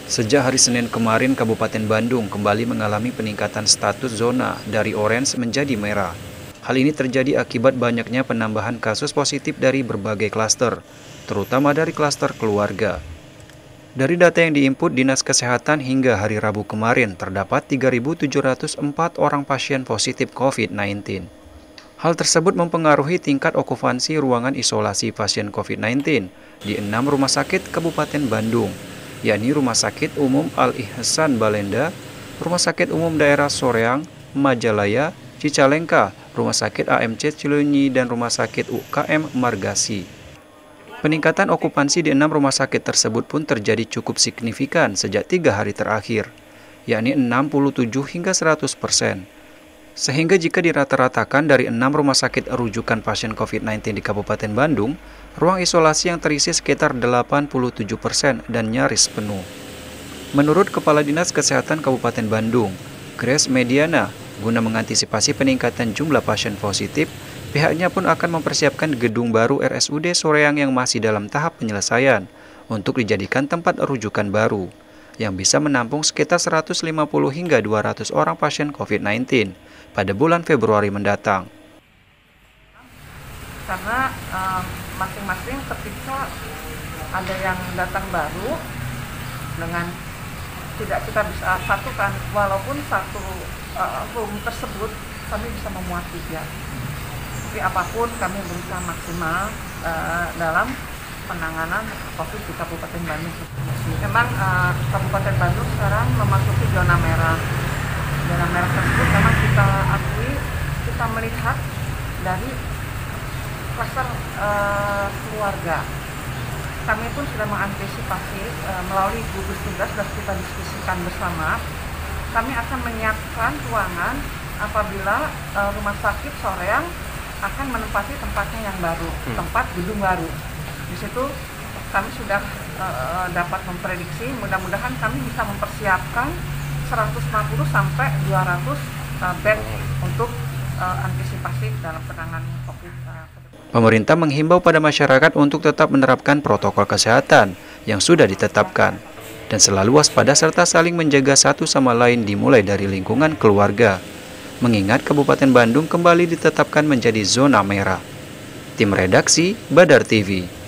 Sejak hari Senin kemarin, Kabupaten Bandung kembali mengalami peningkatan status zona dari orange menjadi merah. Hal ini terjadi akibat banyaknya penambahan kasus positif dari berbagai klaster, terutama dari klaster keluarga. Dari data yang diinput Dinas Kesehatan hingga hari Rabu kemarin, terdapat 3.704 orang pasien positif COVID-19. Hal tersebut mempengaruhi tingkat okupansi ruangan isolasi pasien COVID-19 di 6 rumah sakit Kabupaten Bandung, yakni Rumah Sakit Umum Al-Ihsan Balenda, Rumah Sakit Umum Daerah Soreang, Majalaya, Cicalengka, Rumah Sakit AMC Cileunyi, dan Rumah Sakit UKM Margasi. Peningkatan okupansi di 6 rumah sakit tersebut pun terjadi cukup signifikan sejak 3 hari terakhir, yakni 67 hingga 100%. Sehingga jika dirata-ratakan dari 6 rumah sakit rujukan pasien COVID-19 di Kabupaten Bandung, ruang isolasi yang terisi sekitar 87% dan nyaris penuh. Menurut Kepala Dinas Kesehatan Kabupaten Bandung, Grace Mediana, guna mengantisipasi peningkatan jumlah pasien positif, pihaknya pun akan mempersiapkan gedung baru RSUD Soreang yang masih dalam tahap penyelesaian untuk dijadikan tempat rujukan baru, yang bisa menampung sekitar 150 hingga 200 orang pasien COVID-19 pada bulan Februari mendatang. Karena masing-masing ketika ada yang datang baru dengan tidak kita bisa satukan, walaupun satu room tersebut kami bisa memuat 3. Tapi apapun kami berusaha maksimal dalam penanganan COVID di Kabupaten Bandung. Memang Kabupaten Bandung sekarang memasuki zona merah. Zona merah tersebut memang kita akui, kita melihat dari klaster keluarga. Kami pun sudah mengantisipasi melalui gugus tugas dan kita diskusikan bersama. Kami akan menyiapkan ruangan apabila rumah sakit Soreang akan menempati tempatnya yang baru, tempat gedung baru. Di situ kami sudah dapat memprediksi, mudah-mudahan kami bisa mempersiapkan 150 sampai 200 bed untuk antisipasi dalam penanganan COVID. Pemerintah menghimbau pada masyarakat untuk tetap menerapkan protokol kesehatan yang sudah ditetapkan dan selalu waspada serta saling menjaga satu sama lain dimulai dari lingkungan keluarga. Mengingat Kabupaten Bandung kembali ditetapkan menjadi zona merah. Tim Redaksi Badar TV.